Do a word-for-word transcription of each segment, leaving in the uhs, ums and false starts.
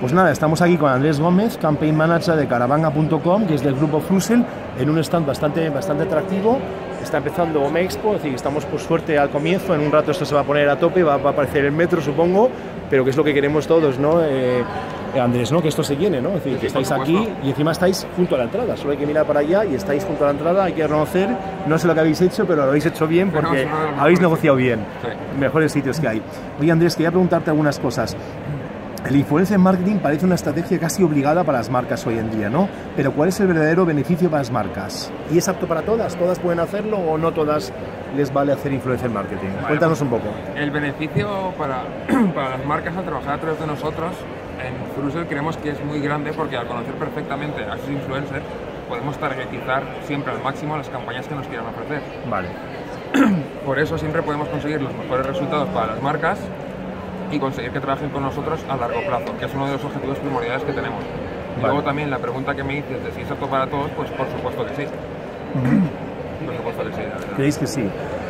Pues nada, estamos aquí con Andrés Gómez, Campaign Manager de caravanga punto com, que es del grupo Flusel, en un stand bastante, bastante atractivo. Está empezando Home Expo, es decir, estamos por suerte al comienzo, en un rato esto se va a poner a tope, va, va a aparecer el metro, supongo, pero que es lo que queremos todos, ¿no? Eh, Andrés, ¿no? Que esto se llene, ¿no? Es decir, que estáis aquí y encima estáis junto a la entrada, solo hay que mirar para allá y estáis junto a la entrada, hay que reconocer, no sé lo que habéis hecho, pero lo habéis hecho bien porque habéis negociado bien, mejores sitios que hay. Oye, Andrés, quería preguntarte algunas cosas. El influencer marketing parece una estrategia casi obligada para las marcas hoy en día, ¿no? Pero ¿cuál es el verdadero beneficio para las marcas? ¿Y es apto para todas? ¿Todas pueden hacerlo o no todas les vale hacer influencer marketing? Vale, cuéntanos un poco. El beneficio para, para las marcas al trabajar a través de nosotros en Flusel creemos que es muy grande porque al conocer perfectamente a esos influencers podemos targetizar siempre al máximo las campañas que nos quieran ofrecer. Vale. Por eso siempre podemos conseguir los mejores resultados para las marcas y conseguir que trabajen con nosotros a largo plazo, que es uno de los objetivos primordiales que tenemos. Y vale. Luego también la pregunta que me dices de si es apto para todos, pues por supuesto que sí. Uh-huh. Por supuesto que sí, la verdad. ¿Creéis que sí? Sí.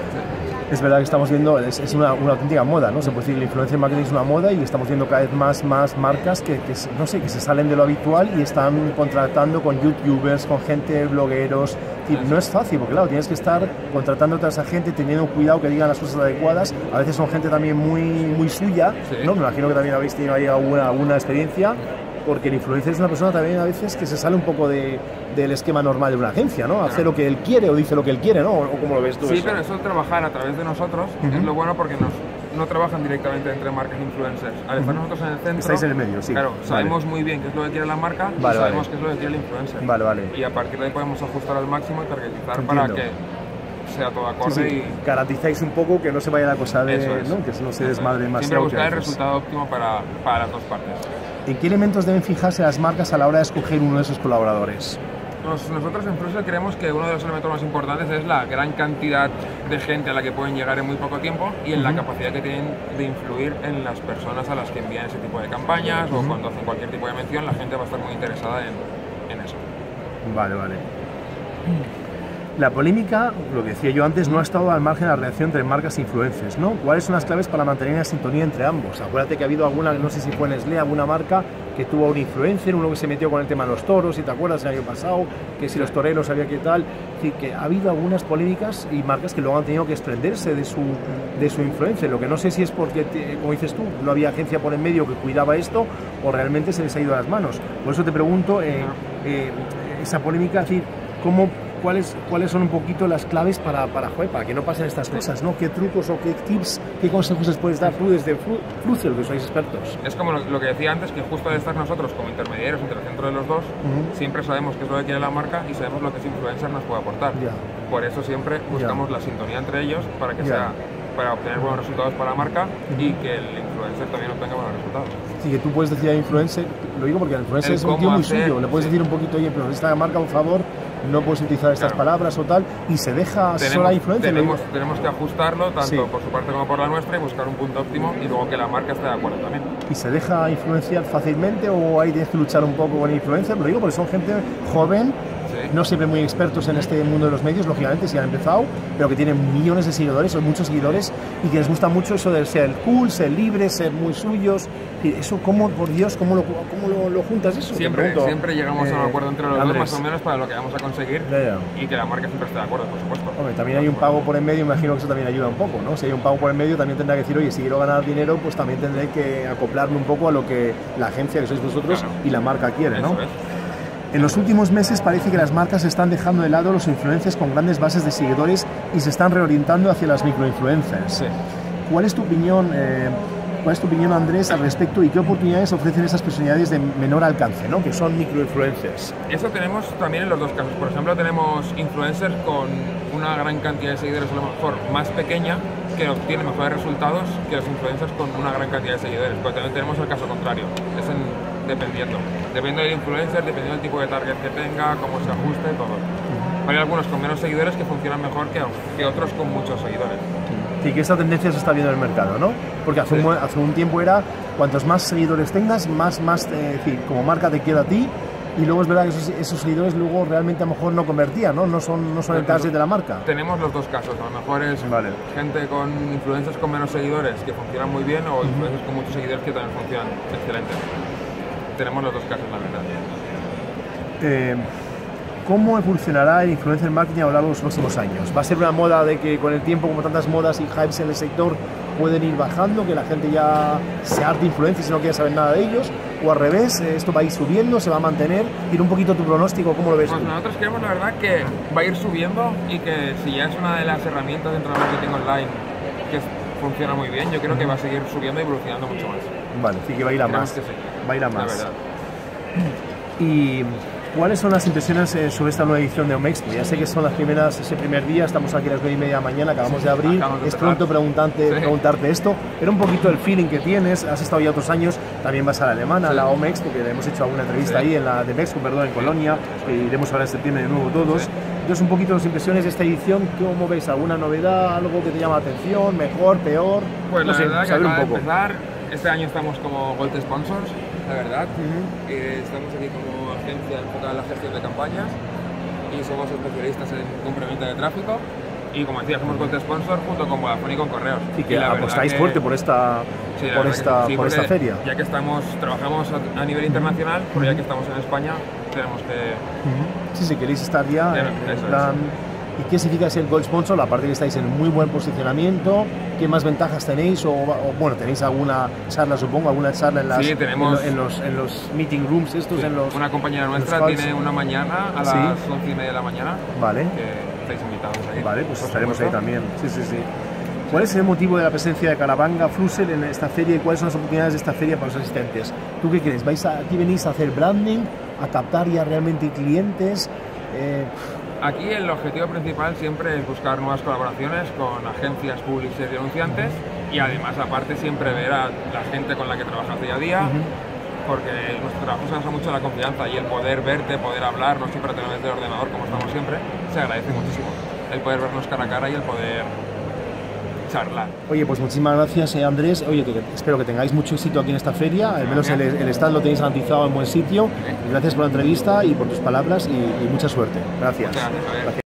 Es verdad que estamos viendo, es, es una, una auténtica moda, ¿no? Se puede decir que el influencer marketing es una moda y estamos viendo cada vez más, más marcas que, que, no sé, que se salen de lo habitual y están contratando con youtubers, con gente, blogueros. Y no es fácil, porque claro, tienes que estar contratando a toda esa gente, teniendo cuidado que digan las cosas adecuadas. A veces son gente también muy, muy suya, sí. ¿No? Me imagino que también habéis tenido ahí alguna, alguna experiencia, porque el influencer es una persona también a veces que se sale un poco de, del esquema normal de una agencia, ¿no? Hace lo que él quiere o dice lo que él quiere, ¿no? ¿O cómo lo ves tú? Sí, eso? Pero eso de trabajar a través de nosotros uh-huh. es lo bueno porque nos, no trabajan directamente entre marcas e influencers. Al estar uh-huh. nosotros en el centro, estáis en el medio, sí. Claro, vale. Sabemos muy bien qué es lo que quiere la marca vale, y sabemos vale. qué es lo que quiere el influencer. Vale, vale. Y a partir de ahí podemos ajustar al máximo y targetizar Entiendo. para que sea todo acorde. Sí, sí. Y garantizáis un poco que no se vaya la cosa de, eso es. ¿no? Que no se desmadre demasiado. Siempre buscar el resultado óptimo para, para las dos partes. ¿En qué elementos deben fijarse las marcas a la hora de escoger uno de sus colaboradores? Nos, nosotros en Flusel creemos que uno de los elementos más importantes es la gran cantidad de gente a la que pueden llegar en muy poco tiempo y en uh-huh. la capacidad que tienen de influir en las personas a las que envían ese tipo de campañas uh-huh. o cuando hacen cualquier tipo de mención, la gente va a estar muy interesada en, en eso. Vale, vale. La polémica, lo que decía yo antes, no ha estado al margen de la relación entre marcas e influencers, ¿no? ¿Cuáles son las claves para mantener la sintonía entre ambos? Acuérdate que ha habido alguna, no sé si fue Nestlé, alguna marca que tuvo a un influencer, uno que se metió con el tema de los toros, si te acuerdas el año pasado, que si los toreros sabía qué tal. Es decir, que ha habido algunas polémicas y marcas que luego han tenido que desprenderse de su, de su influencer. Lo que no sé si es porque, te, como dices tú, no había agencia por en medio que cuidaba esto o realmente se les ha ido a las manos. Por eso te pregunto, eh, eh, esa polémica, es decir, ¿cómo... ¿Cuáles, ¿Cuáles son un poquito las claves para, para, joder, para que no pasen estas cosas, ¿no? ¿Qué trucos o qué tips, qué consejos les puedes dar tú desde Flusel, que sois expertos? Es como lo, lo que decía antes, que justo al estar nosotros como intermediarios entre el centro de los dos, uh-huh. siempre sabemos qué es lo que quiere la marca y sabemos lo que ese influencer nos puede aportar. Yeah. Por eso siempre buscamos yeah. la sintonía entre ellos para que yeah. sea para obtener buenos resultados para la marca uh-huh. y que el influencer también obtenga buenos resultados. Sí, que tú puedes decir al influencer, lo digo porque el influencer el es un tío muy hacer, suyo, le puedes sí. decir un poquito, oye, pero esta marca, por favor, no puedes utilizar estas claro. palabras o tal, y se deja tenemos, sola influencia. Tenemos, tenemos que ajustarlo, tanto sí. por su parte como por la nuestra, y buscar un punto óptimo, y luego que la marca esté de acuerdo también. ¿Y se deja influenciar fácilmente o hay que luchar un poco con la influencia? Lo digo porque son gente joven, sí. no siempre muy expertos en este mundo de los medios, lógicamente, si han empezado, pero que tienen millones de seguidores, son muchos seguidores, y que les gusta mucho eso de ser cool, ser libres, ser muy suyos. Eso, ¿cómo, por Dios, cómo lo, cómo lo, lo juntas eso? Siempre, siempre llegamos eh, a un acuerdo entre los Andrés. dos, más o menos, para lo que vamos a conseguir yeah, yeah. y que la marca siempre esté de acuerdo, por supuesto. Hombre, también hay un pago por en medio, imagino que eso también ayuda un poco, ¿no? Si hay un pago por en medio, también tendrá que decir, oye, si quiero ganar dinero, pues también tendré que acoplarme un poco a lo que la agencia, que sois vosotros, claro. y la marca quiere, ¿no? Eso es. En los últimos meses parece que las marcas están dejando de lado los influencers con grandes bases de seguidores y se están reorientando hacia las microinfluencers. Sí. ¿Cuál es tu opinión, eh, cuál es tu opinión, Andrés, al respecto y qué oportunidades ofrecen esas personalidades de menor alcance, ¿no? Que son microinfluencers? Eso tenemos también en los dos casos. Por ejemplo, tenemos influencers con una gran cantidad de seguidores, a lo mejor más pequeña, que obtienen mejores resultados que los influencers con una gran cantidad de seguidores. Pero también tenemos el caso contrario. Es en, dependiendo. Depende del influencer, dependiendo del tipo de target que tenga, cómo se ajuste, todo. Uh-huh. Hay algunos con menos seguidores que funcionan mejor que, que otros con muchos seguidores. Sí, que esta tendencia se está viendo en el mercado, ¿no? Porque hace, sí. un, hace un tiempo era, cuantos más seguidores tengas, más, más eh, decir, como marca te queda a ti, y luego es verdad que esos, esos seguidores luego realmente a lo mejor no convertían, ¿no? No son, no son el target de la marca. Tenemos los dos casos, a lo mejor es vale. gente con influencers con menos seguidores que funcionan muy bien o uh-huh. influencers con muchos seguidores que también funcionan excelente. tenemos los dos casos, la verdad. Eh, ¿Cómo evolucionará el influencer marketing a lo largo de los próximos años? ¿Va a ser una moda de que con el tiempo, como tantas modas y hypes en el sector, pueden ir bajando, que la gente ya se harta de influencers y no quiere saber nada de ellos? ¿O al revés, esto va a ir subiendo, se va a mantener? Tiene un poquito tu pronóstico, ¿cómo lo ves? Pues tú? nosotros creemos, la verdad, que va a ir subiendo y que si ya es una de las herramientas dentro del marketing online que funciona muy bien, yo creo que va a seguir subiendo y evolucionando mucho más. Vale, sí que va a ir a Creemos más. que sí, Va a ir a la más. verdad. Y ¿cuáles son las impresiones eh, sobre esta nueva edición de Omexpo? Ya sé que son las primeras, ese primer día, estamos aquí a las nueve y media de la mañana, acabamos Sí, de abrir, acabamos de es empezar. pronto preguntarte, Sí. preguntarte esto, pero un poquito el feeling que tienes, has estado ya otros años, también vas a la alemana, a Sí. la Omexpo, que hemos hecho alguna entrevista Sí. ahí en la de Mexco, perdón, en Colonia, que iremos ahora en septiembre de nuevo todos. Sí. Entonces, un poquito las impresiones de esta edición, ¿cómo ves? ¿Alguna novedad, algo que te llama la atención, mejor, peor? Pues No la sé, verdad que saber acaba un poco. de empezar, este año estamos como Gold Sponsors, la verdad. Ujú. Eh, estamos aquí como agencia enfocada en la gestión de campañas y somos especialistas en compra-venta de tráfico. Y como decía, somos Gold Sponsor junto con Vodafone y con Correos. Y que la verdad apostáis que- fuerte por esta, Sí, la por verdad que esta, sí, por esta porque feria. Ya que estamos, trabajamos a, a nivel internacional, pero ya que estamos en España, tenemos que... Sí, si queréis estar ya, Ya, en, en eso plan... ¿Y qué significa ser Gold Sponsor? Aparte que estáis en muy buen posicionamiento, ¿qué más ventajas tenéis? O, o, bueno, tenéis alguna charla, supongo, alguna charla en, las, Sí, tenemos- en, lo- en los, en los meeting rooms estos, Sí, en los... una compañera nuestra calls. tiene una mañana a las Sí. once y media de la mañana, Vale, que estáis invitados ahí. vale, pues por estaremos ahí supuesto. también. Sí, sí, sí. ¿Cuál es el motivo de la presencia de Caravanga Flusser en esta feria y cuáles son las oportunidades de esta feria para los asistentes? ¿Tú qué crees? ¿Vais a, aquí venís a hacer branding, a captar ya realmente clientes? Eh, Aquí el objetivo principal siempre es buscar nuevas colaboraciones con agencias, publishers y anunciantes y además aparte siempre ver a la gente con la que trabajas día a día, porque nuestro trabajo se basa mucho en la confianza y el poder verte, poder hablar, no siempre a través del ordenador como estamos siempre, se agradece muchísimo. El poder vernos cara a cara y el poder charlar. Oye, pues muchísimas gracias, eh, Andrés. Oye, que, que espero que tengáis mucho éxito aquí en esta feria. Al menos el, el stand lo tenéis garantizado en buen sitio. Gracias por la entrevista y por tus palabras y, y mucha suerte. Gracias. Muchas gracias, Javier. Gracias.